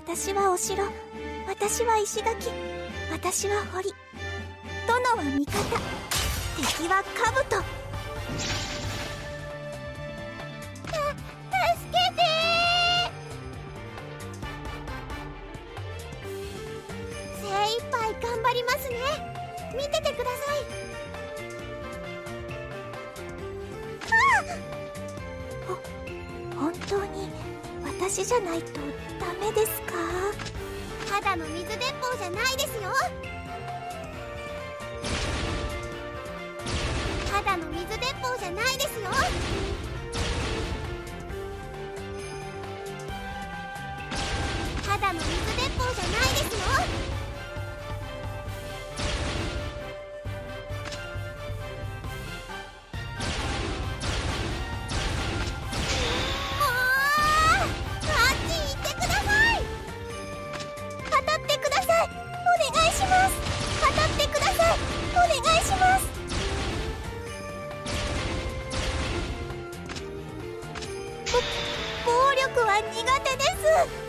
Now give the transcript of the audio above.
私はお城、私は石垣、私は堀、殿は味方、敵は兜。助けてー。精一杯頑張りますね。見ててください。本当に私じゃないとダメですか？ただの水鉄砲じゃないですよ。ただの水鉄砲じゃないですよ。ただの水鉄砲じゃないですよ。暴力は苦手です。